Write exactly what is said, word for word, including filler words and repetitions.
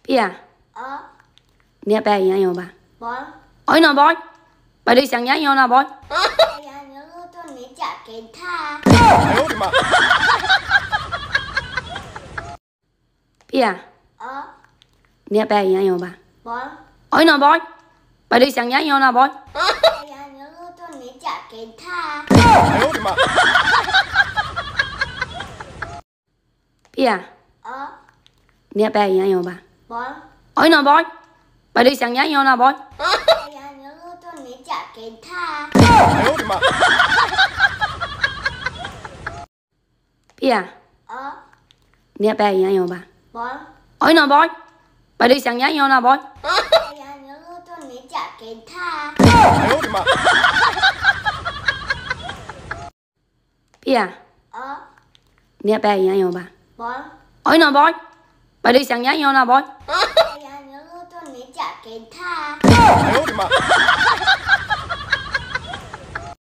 Pia. Ờ. Nè bé nhá nhau ba. Boy. Ôi nó boy. Bà đi sang nhá nhau nào boy. Nhà nhớ tôi ní trả cái tha. Pia. Ờ. Nè bé nhá nhau ba. Boy. Ôi nó boy. Bà đi sang nhá nhau nào boy. Nhà nhớ tôi ní trả cái tha. Pia. Ờ. Nè bé nhá nhau ba. Boy. Ôi nó boy. Bà đi sang nhá nhau nào boy. Nhà nhớ tôi ní trả cái tha. Pia. Ờ. Nè bé nhá nhau ba. Boy. Ôi nó boy. Bà đi sang nhá nhau nào boy. Nhà nhớ tôi ní trả cái tha. Pia. Ờ. Nè bé nhá nhau ba. Boy. Ôi nó boy. Bà đi sang nhá nhau nào boy. Nhà nhớ tôi ní trả cái tha.